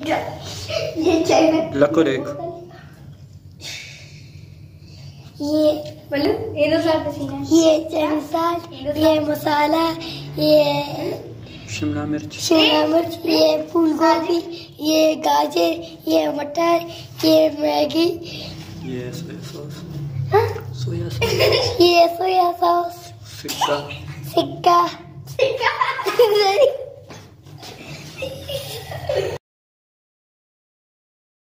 ये चाइना लकोरेक, ये बोलो ये दो साल पसीना, ये चाइनीज, ये मसाला, ये शिमला मिर्च, ये फूल गोभी, ये गाजर, ये मटर, ये मैगी, ये सोया सॉस, ये सोया सॉस, सिक्का सिक्का